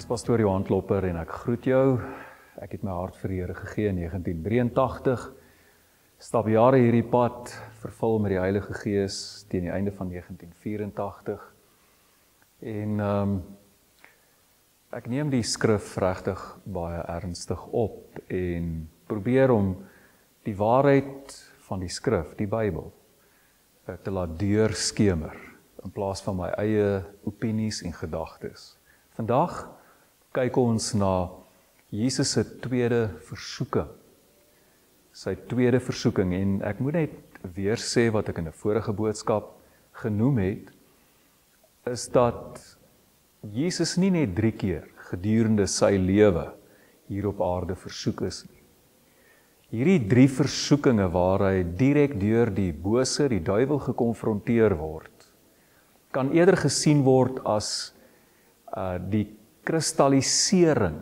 Ek is pastoor Johan Klopper en ek groet jou. Ek het my hart vir die Here gegee in 1983. Stap jare hierdie pad, vervul met die Heilige Gees teen die einde van 1984. En ek neem die skrif regtig baie ernstig op en probeer om die waarheid van die skrif, die Bybel, te laat deurskemer in plaas van my eie opinies en gedagtes. Vandag kyk ons na Jesus se tweede versoeking. Sy tweede versoeking, en ek moet net weer sê wat ek in 'n vorige boodskap genoem het, is dat Jesus nie net 3 keer gedurende sy lewe hier op aarde versoek is nie. Hierdie 3 versoekinge waar hy direk deur die bose, die duiwel gekonfronteer word, kan eerder gesien word as die kristallisering,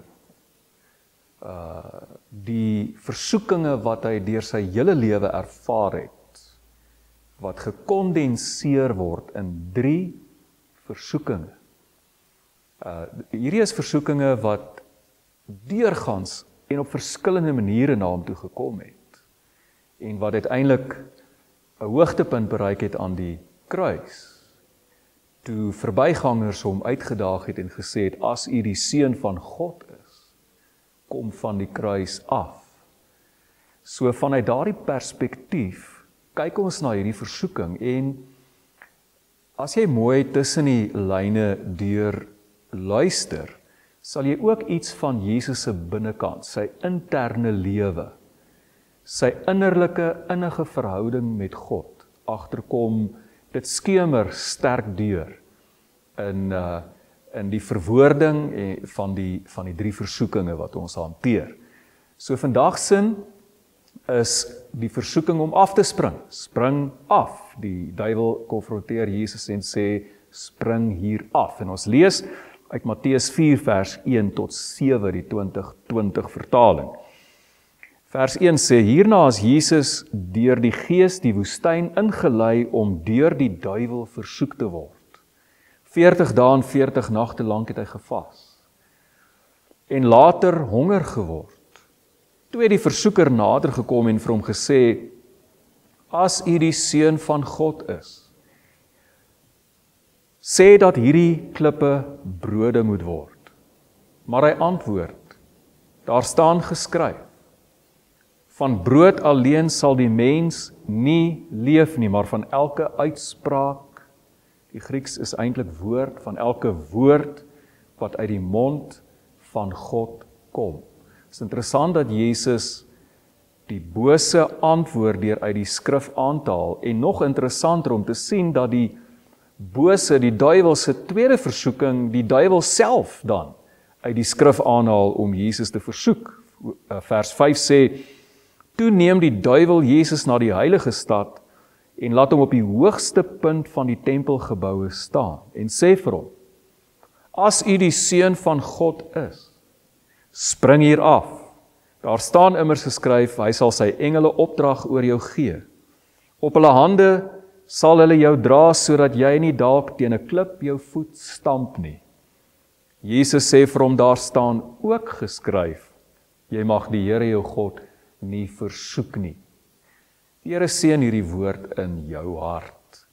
die versoekinge wat hy deur sy hele lewe ervaar het, wat gekondenseer word in 3 versoekinge. Hierdie is versoekinge wat deurgangs en op verskillende maniere na hom toe gekom het, en wat uiteindelik 'n hoogtepunt bereik het aan die kruis, toe verbygangers hom uitgedaag het en gesê het, as u die seun van God is, kom van die kruis af. So vanuit daardie perspektief, kyk ons na hierdie versoeking, en as jy mooi tussen die lyne deur luister, sal jy ook iets van Jesus se binnekant, sy interne lewe, sy innerlike, innige verhouding met God agterkom. Dit skemer sterk deur in die verwoording van die 3 versoekinge wat ons hanteer. So vandag sin is die versoeking om af te spring. Spring af. Die duiwel konfronteer Jesus en sê, spring hier af. En ons lees uit Matteus 4 vers 1 tot 7, die 2020 vertaling. Vers 1 sê, hierna is Jesus deur die Gees die woestyn ingelei om deur die duiwel versoek te word. 40 dae en 40 nagte lank het hy gevas. En later honger geword. Toe het die versoeker nader gekom en vir hom gesê, as u die seun van God is, sê dat hierdie klippe brode moet word. Maar hy antwoord, daar staan geskryf, van brood alleen sal die mens nie leef nie, maar van elke uitspraak, die Grieks is eintlik woord, van elke woord wat uit die mond van God kom. Het is interessant dat Jesus die bose antwoord deur uit die skrif aan te haal, en nog interessanter om te sien dat die bose, die duiwel se tweede versoeking, die duiwel self dan uit die skrif aanhaal om Jesus te versoek. Vers 5 sê, toe neem die duiwel Jesus na die heilige stad en laat hom op die hoogste punt van die tempelgeboue staan en sê vir hom, as u die seun van God is, spring hier af. Daar staan immers geskryf, hy sal sy engele opdrag oor jou gee. Op hulle hande sal hulle jou dra, sodat jy nie dalk teen 'n klip jou voet stamp nie. Jesus sê vir hom, daar staan ook geskryf, jy mag die Here jou God nie versoek nie. Die Here seën hierdie woord in jou hart.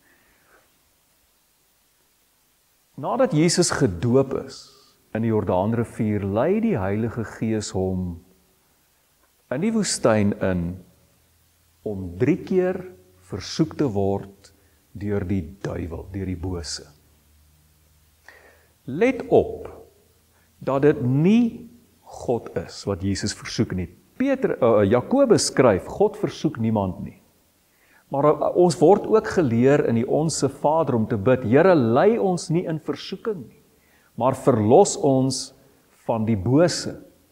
Nadat Jesus gedoop is in die Jordaanrivier, lei die Heilige Gees hom in die woestyn in om 3 keer versoek te word deur die duiwel, deur die bose. Let op dat dit nie God is wat Jesus versoek nie. Jakobus skryf, God versoek niemand nie. Maar ons word ook geleer in die Onse Vader om te bid, Here, lei ons nie in versoeking nie, maar verlos ons van die bose.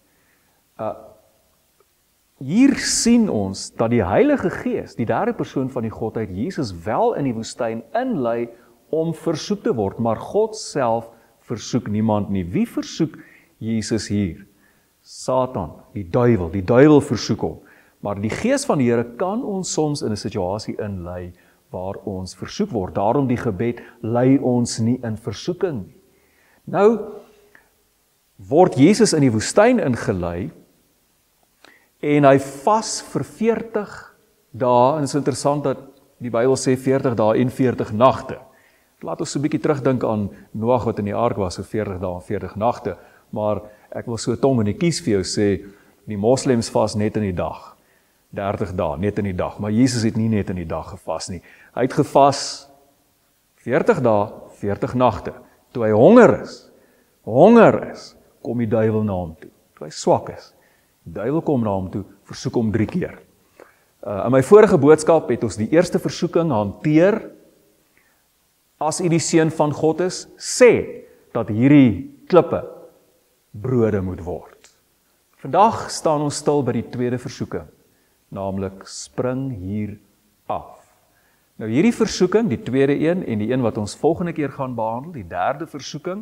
Hier sien ons dat die Heilige Gees, die derde persoon van die Godheid, Jesus wel in die woestyn inlei om versoek te word, maar God self versoek niemand nie. Wie versoek Jesus hier? Satan, die duiwel versoek hom. Maar die Gees van die Here kan ons soms in 'n situasie inlei waar ons versoek word. Daarom die gebed, lei ons nie in versoeking nie. Nou, word Jesus in die woestyn ingelei, en hy vas vir 40 dae, en het is interessant dat die Bybel sê 40 dae en 40 nagte. Laat ons so 'n bietjie terugdink aan Noag wat in die ark was, so 40 dae en 40 nagte, maar ek wil so tong in die kies vir jou sê, die moslems vas net in die dag, 30 dae, net in die dag, maar Jesus het nie net in die dag gevas nie. Hy het gevas 40 dae, 40 nagte. Toe hy honger is, kom die duiwel na hom toe. Toe hy swak is, die duiwel kom na hom toe, versoek hom 3 keer. In my vorige boodskap het ons die eerste versoeking hanteer. As u die seun van God is, sê dat hierdie klippe brode moet word. Vandag staan ons stil by die tweede versoeking, naamlik spring hier af. Nou hierdie versoeking, die tweede een en die een wat ons volgende keer gaan behandel, die derde versoeking,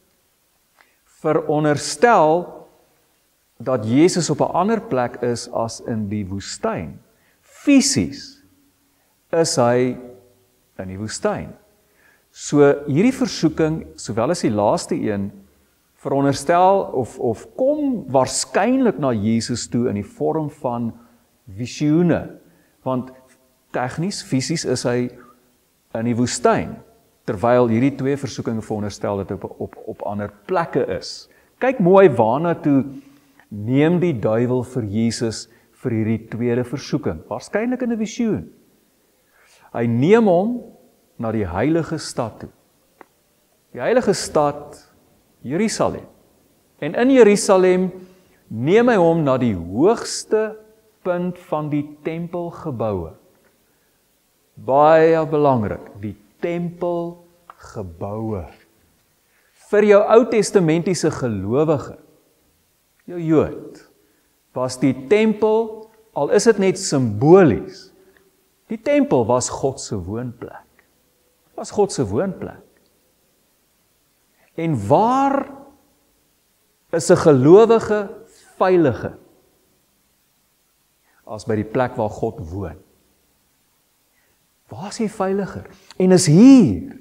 veronderstel dat Jesus op 'n ander plek is as in die woestyn. Fisies is hy in die woestyn. So hierdie versoeking, sowel as die laaste een, veronderstel of kom waarskynlik na Jesus toe in die vorm van visioene, want tegnies, fisies is hy in die woestyn, terwyl hierdie twee versoekinge veronderstel dat hy op ander plekke is. Kyk mooi waarna toe neem die duiwel vir Jesus vir hierdie tweede versoeking, waarskynlik in 'n visioen. Hy neem hom na die heilige stad toe. Die heilige stad, Jerusalem. En in Jerusalem neem hy hom na die hoogste punt van die tempelgeboue. Baie belangrik, die tempelgeboue. Vir jou Ou-testamentiese gelowige, jou Jood, was die tempel, al is dit net simbolies, die tempel was God se woonplek. Was God se woonplek. En waar is 'n gelowige veilige as by die plek waar God woon? Waar is hy veiliger? En is hier,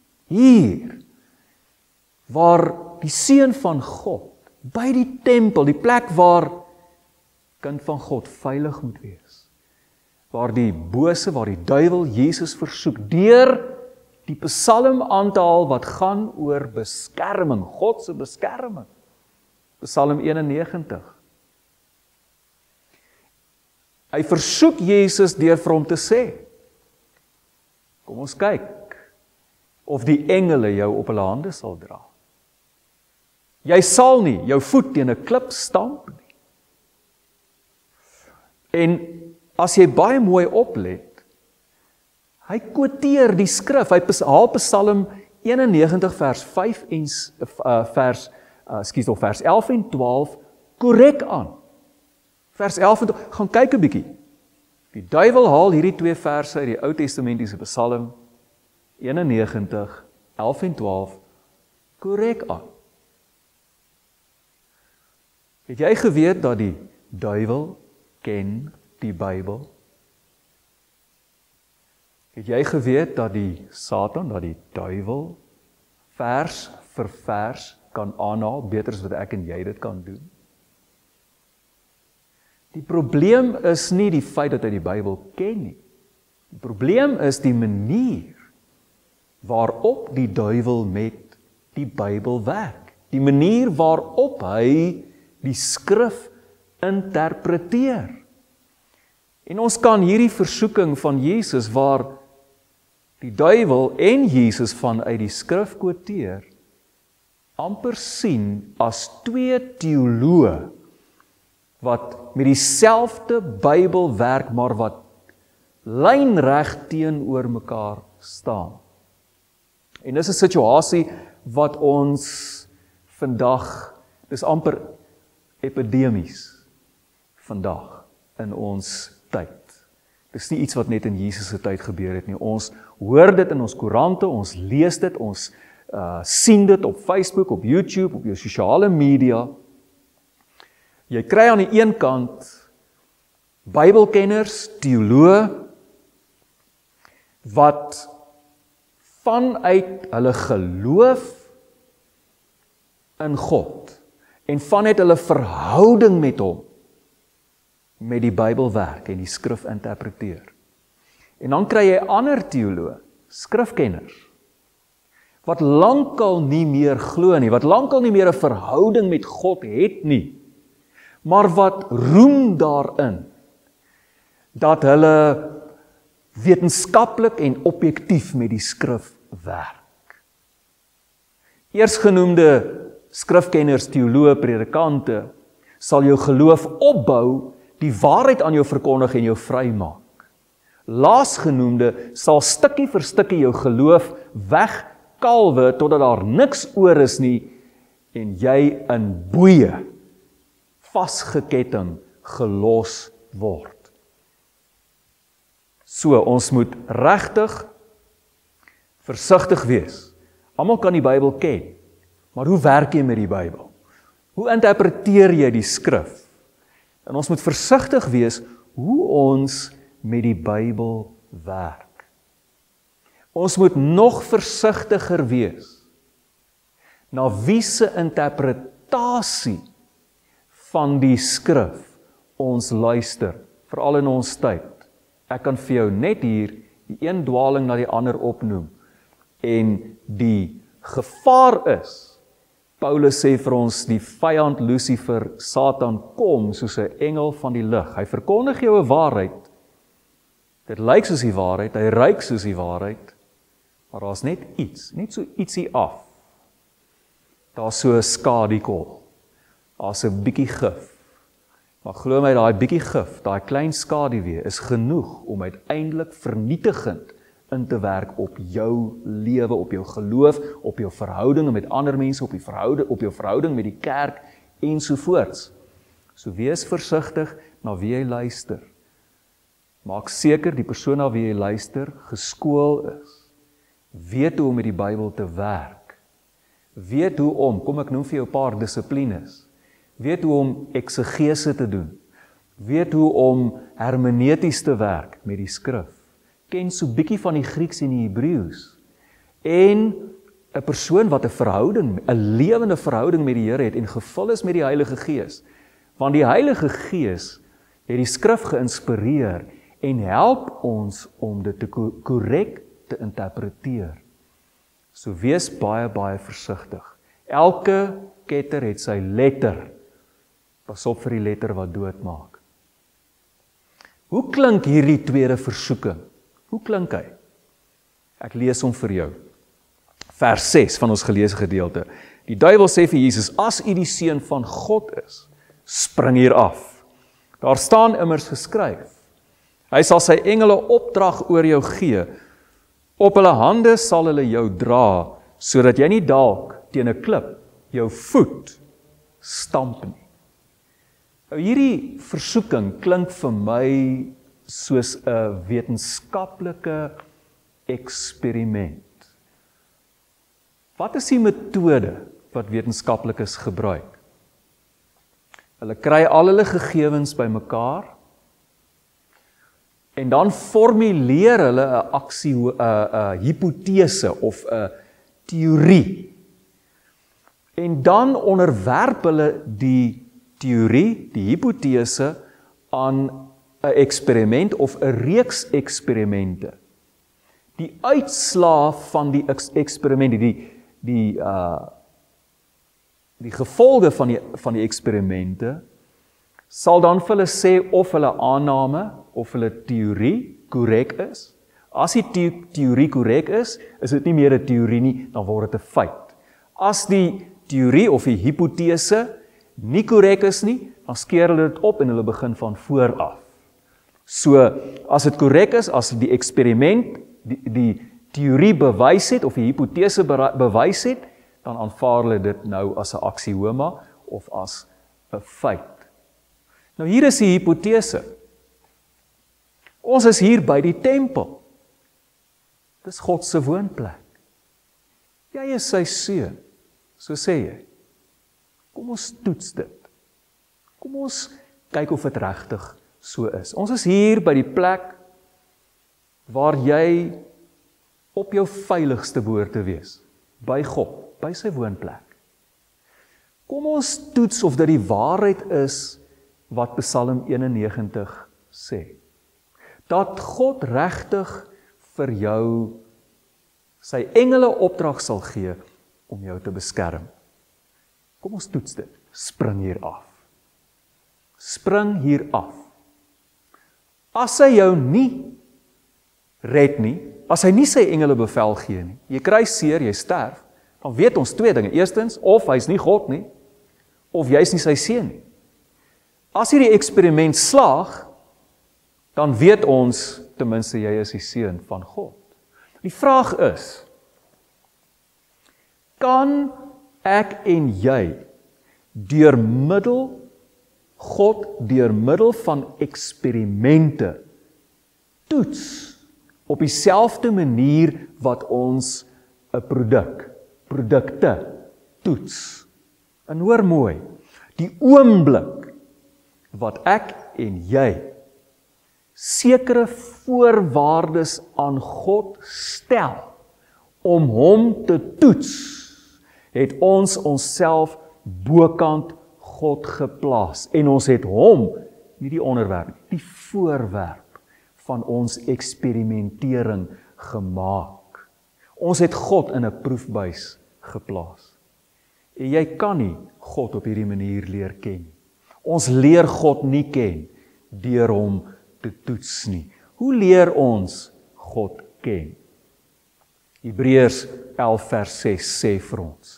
waar die seun van God, by die tempel, die plek waar kind van God veilig moet wees. Waar die bose, waar die duiwel Jesus versoek, deur die psalm aan te haal wat gaan oor beskerming, God se beskerming. Psalm 91. Hy versoek Jesus deur vir hom te sê, kom ons kyk, of die engele jou op hulle hande sal dra. Jy sal nie jou voet teen 'n klip stamp nie. En as jy baie mooi oplet, hy quoteer die skrif, hy haal Psalm 91 vers 5 en vers 11 en 12 korrek aan. Vers 11 en 12, gaan kyk 'n bietjie. Die duiwel haal hierdie twee verse uit die Ou-testamentiese Psalm 91, 11 en 12 korrek aan. Het jy geweet dat die duiwel ken die Bybel? Het jy geweet dat die Satan, dat die duiwel vers vir vers kan aanhaal, beter as wat ek en jy dit kan doen? Die probleem is nie die feit dat hy die Bybel ken nie. Die probleem is die manier waarop die duiwel met die Bybel werk. Die manier waarop hy die skrif interpreteer. En ons kan hierdie versoeking van Jesus waar die duiwel en Jesus vanuit die skrif quoteer, amper sien as twee teoloë wat met dieselfde Bybel werk, maar wat lynreg teenoor mekaar staan. En dis 'n situasie wat ons vandag, dis amper epidemies vandag in ons tyd. Dis nie iets wat net in Jesus se tyd gebeur het nie. Ons hoor dit in ons koerante, ons lees dit, ons sien dit op Facebook, op YouTube, op jou sosiale media. Jy kry aan die een kant Bybelkenners, teoloë, wat vanuit hulle geloof in God en vanuit hulle verhouding met hom, met die Bybel werk en die skrif interpreteer. En dan kry jy ander teoloë, skrifkenners, wat lankal nie meer glo nie, wat lankal nie meer 'n verhouding met God het nie, maar wat roem daarin, dat hulle wetenskaplik en objektief met die skrif werk. Eersgenoemde skrifkenners, teoloë, predikante, sal jou geloof opbou, die waarheid aan jou verkondig en jou vrymaak. Laasgenoemde sal stukkie vir stukkie jou geloof wegkalwe, totdat daar niks oor is nie, en jy in boeie, vasgeketting, gelos word. So, ons moet regtig versigtig wees. Almal kan die Bybel ken, maar hoe werk jy met die Bybel? Hoe interpreteer jy die skrif? En ons moet versigtig wees hoe ons met die Bybel werk. Ons moet nog versigtiger wees na wie se interpretasie van die skrif ons luister, veral in ons tyd. Ek kan vir jou net hier die een dwaling na die ander opnoem. En die gevaar is, Paulus sê vir ons, die vyand Lucifer, Satan, kom soos 'n engel van die lig. Hy verkondig jou 'n waarheid. Dit lyk soos die waarheid, hy ruik soos die waarheid, maar daar's net iets, net so ietsie af. Daar's so 'n skadukol. Daar's 'n bietjie gif. Maar glo my, daai bietjie gif, daai klein skaduwee is genoeg om uiteindelik vernietigend in te werk op jou lewe, op jou geloof, op jou verhoudinge met ander mense, op jou verhouding met die kerk ensovoorts. So wees versigtig na wie jy luister. Maak seker die persoon na wie jy luister geskool is. Weet hoe om met die Bybel te werk. Weet hoe om, kom ek noem vir jou 'n paar dissiplines. Weet hoe om eksegese te doen. Weet hoe om hermeneuties te werk met die skrif. Ken so bietjie van die Grieks en die Hebreëus. En 'n persoon wat 'n verhouding, 'n lewende verhouding met die Here het en gevul is met die Heilige Gees. Want die Heilige Gees het die skrif geïnspireer en help ons om dit te korrek te interpreteer. So wees baie, baie versigtig. Elke ketter het sy letter. Pas op vir die letter wat doodmaak. Hoe klink hierdie tweede versoeking? Hoe klink hy? Ek lees hom vir jou. Vers 6 van ons geleesde gedeelte. Die duiwel sê vir Jesus, as u die seun van God is, spring hier af. Daar staan immers geskryf, hy sal sy engele opdrag oor jou gee, op hulle hande sal hulle jou dra, sodat jy nie dalk teen 'n klip jou voet stamp nie. Nou hierdie versoeking klink vir my soos 'n wetenskaplike eksperiment. Wat is die metode wat wetenskaplikes gebruik? Hulle kry al hulle gegevens bymekaar en dan formuleer hulle 'n hipotese of 'n teorie. En dan onderwerp hulle die teorie, die hipotese, aan 'n eksperiment of 'n reeks eksperimente. Die uitslae van die eksperimente, die gevolge van die eksperimente, sal dan vir hulle sê of hulle aanname, of hulle teorie korrek is. As die teorie korrek is dit nie meer 'n teorie nie, dan word dit 'n feit. As die teorie of die hipotese nie korrek is nie, dan skeer hulle dit op en hulle begin van voor af. So, as dit korrek is, as die eksperiment, die teorie bewys het, of die hipotese bewys het, dan aanvaar hulle dit nou as 'n aksioma, of as 'n feit. Nou hier is die hipotese. Ons is hier by die tempel. Dis God se woonplek. Jy is sy seun, so sê jy. Kom ons toets dit. Kom ons kyk of dit regtig so is. Ons is hier by die plek waar jy op jou veiligste behoort te wees. By God, by sy woonplek. Kom ons toets of dit die waarheid is wat Psalm 91 sê. Dat God regtig vir jou sy engele opdrag sal gee om jou te beskerm. Kom ons toets dit. Spring hier af. Spring hier af. As hy jou nie red nie, as hy nie sy engele bevel gee nie, jy kry seer, jy sterf, dan weet ons twee dinge. Eerstens, of hy's nie God nie, of jy's nie sy seun nie. As hierdie eksperiment slaag, dan weet ons, ten minste jy is die seun van God. Die vraag is, kan ek en jy deur middel van eksperimente toets op dieselfde manier wat ons 'n produkte toets. En hoor mooi, die oomblik wat ek en jy sekere voorwaardes aan God stel om hom te toets, het ons onsself bokant God geplaas en ons het hom, nie die onderwerp, die voorwerp van ons eksperimentering gemaak. Ons het God in 'n proefbuis geplaas. En jy kan nie God op hierdie manier leer ken. Ons leer God nie ken deur hom te toets nie. Hoe leer ons God ken? Hebreërs 11 vers 6 sê vir ons: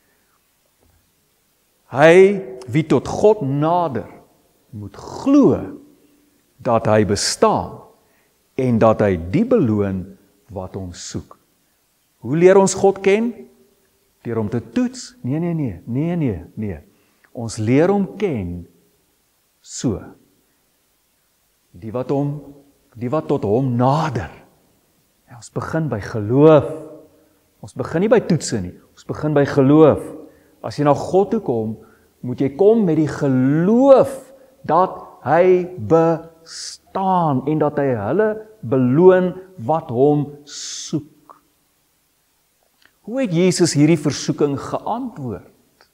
Hy wie tot God nader, moet glo dat hy bestaan en dat hy die beloon wat hom soek. Hoe leer ons God ken? Deur hom te toets? Nee. Ons leer hom ken so. Die wat tot hom nader. Ja, ons begin by geloof. Ons begin nie by toetse nie. Ons begin by geloof. As jy na God toe kom, moet jy kom met die geloof dat hy bestaan en dat hy hulle beloon wat hom soek. Hoe het Jesus hierdie versoeking geantwoord?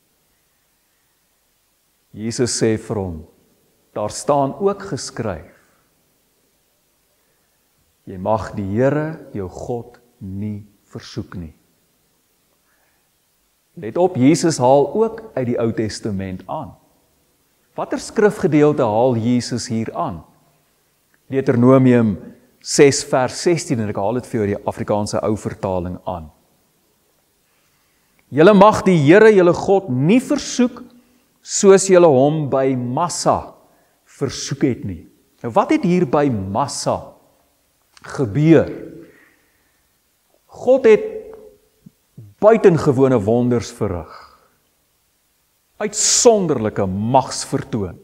Jesus sê vir hom, daar staan ook geskryf, jy mag die Here, jou God, nie versoek nie. Let op, Jesus haal ook uit die Ou Testament aan. Watter skrifgedeelte haal Jesus hier aan? Deuteronomium 6 vers 16, en ek haal dit vir jou die Afrikaanse ou vertaling aan. Julle mag die Here, julle God, nie versoek, soos julle hom by Massa versoek het nie. Nou wat het hier by Massa gebeur? God het buitengewone wonders verrig. Uitsonderlike magsvertoon.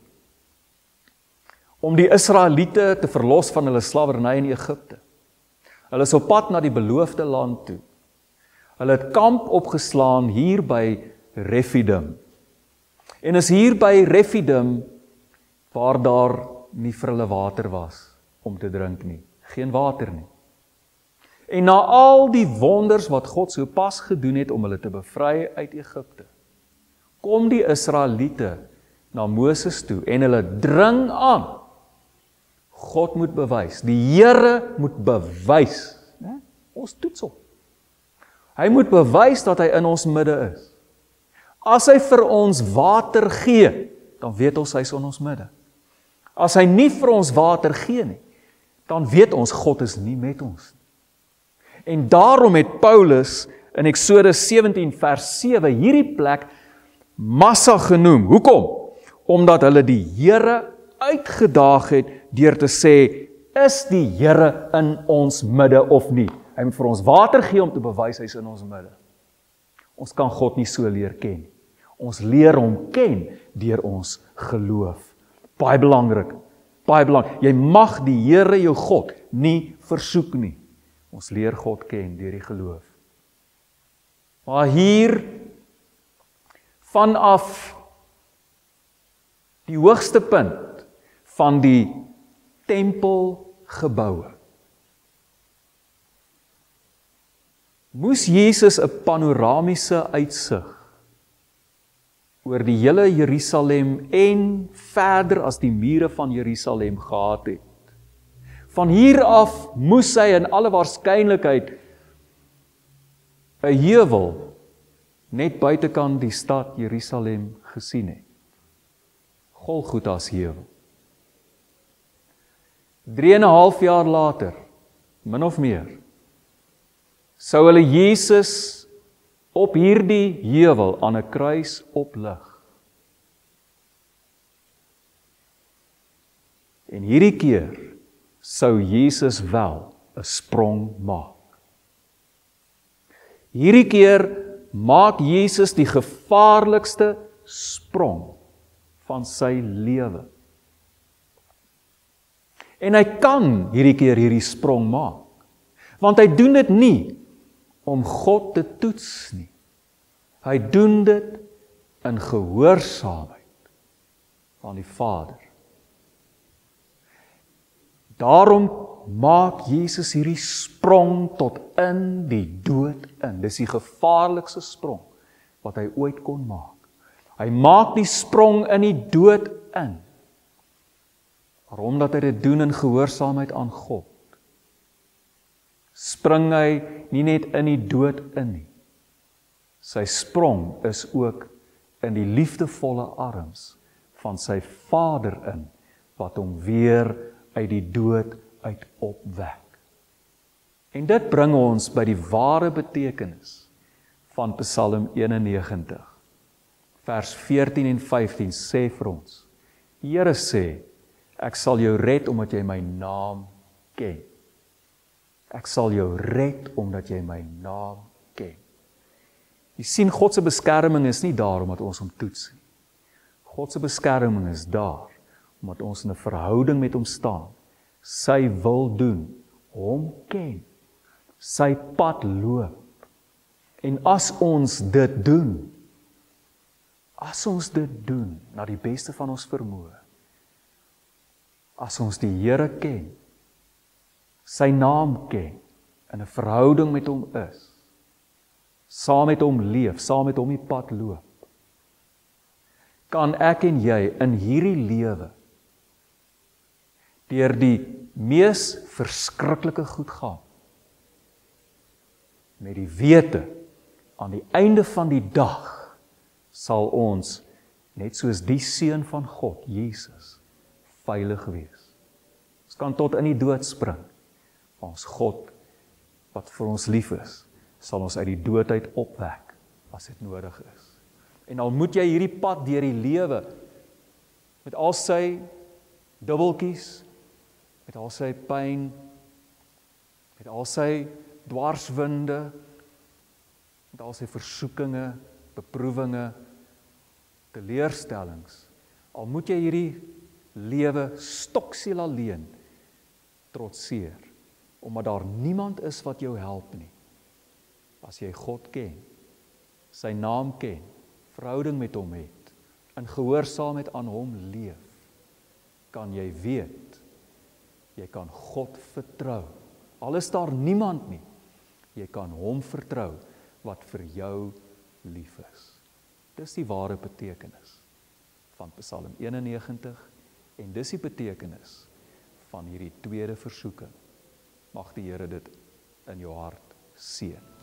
Om die Israeliete te verlos van hulle slawerny in Egipte. Hulle is op pad na die beloofde land toe. Hulle het kamp opgeslaan hier by Refidim. En is hier by Refidim waar daar nie vir hulle water was om te drink nie. Geen water nie. En na al die wonders wat God so pas gedoen het om hulle te bevry uit Egipte, kom die Israeliete na Moses toe en hulle dring aan. God moet bewys, die Here moet bewys. Ons toets hom. Hy moet bewys dat hy in ons midde is. As hy vir ons water gee, dan weet ons hy is in ons midde. As hy nie vir ons water gee nie, dan weet ons God is nie met ons. En daarom het Paulus in Eksodus 17 vers 7 hierdie plek Massa genoem. Hoekom? Omdat hulle die Here uitgedaag het deur te sê, is die Here in ons midde of nie? Hy moet vir ons water gee om te bewys hy is in ons midde. Ons kan God nie so leer ken. Ons leer hom ken deur ons geloof. Baie belangrik. Jy mag die Here jou God nie versoek nie. Ons leer God ken deur die geloof. Maar hier vanaf die hoogste punt van die tempelgeboue moes Jesus 'n panoramiese uitsig oor die hele Jerusalem en verder as die mure van Jerusalem gehad het. Van hier af moes hy in alle waarskynlikheid 'n heuwel net buitekant die stad Jerusalem gesien het. Golgotha's heuwel. 3,5 jaar later, min of meer, sou hulle Jesus op hierdie heuwel aan 'n kruis oplig. En hierdie keer sou Jesus wel 'n sprong maak. Hierdie keer maak Jesus die gevaarlikste sprong van sy lewe. En hy kan hierdie keer hierdie sprong maak, want hy doen dit nie om God te toets nie. Hy doen dit in gehoorsaamheid aan die Vader. Daarom maak Jesus hierdie sprong tot in die dood in. Dis die gevaarlikste sprong wat hy ooit kon maak. Hy maak die sprong in die dood in. Maar omdat hy dit doen in gehoorsaamheid aan God, spring hy nie net in die dood in nie. Sy sprong is ook in die liefdevolle arms van sy Vader in, wat hom weer uit die dood uit opwek. En dit bring ons by die ware betekenis van Psalm 91. Vers 14 en 15 sê vir ons, die Here sê, ek sal jou red omdat jy my naam ken. Ek sal jou red omdat jy my naam ken. Jy sien, God se beskerming is nie daar omdat ons hom toets nie. God se beskerming is daar omdat ons in 'n verhouding met hom staan, sy wil doen, hom ken, sy pad loop. En as ons dit doen, na die beste van ons vermoë, as ons die Here ken, sy naam ken, in 'n verhouding met hom is, saam met hom leef, saam met hom die pad loop, kan ek en jy in hierdie lewe deur die mees verskriklike goed gaan, met die wete, aan die einde van die dag, sal ons, net soos die Seun van God, Jesus, veilig wees. Ons kan tot in die dood spring, maar ons God, wat vir ons lief is, sal ons uit die dood uit opwek, as dit nodig is. En al moet jy hierdie pad deur die lewe, met al sy dubbeltjies, met al sy pyn, met al sy dwarswinde, met al sy versoekinge, beproewinge, teleurstellings, al moet jy hierdie lewe stoksiel alleen trotseer, omdat daar niemand is wat jou help nie. As jy God ken, sy naam ken, verhouding met hom het, in gehoorsaamheid aan hom leef, kan jy weet, jy kan God vertrou. Al is daar niemand nie, jy kan hom vertrou, wat vir jou lief is. Dis die ware betekenis van Psalm 91, en dis die betekenis van hierdie tweede versoeking. Mag die Here dit in jou hart seën.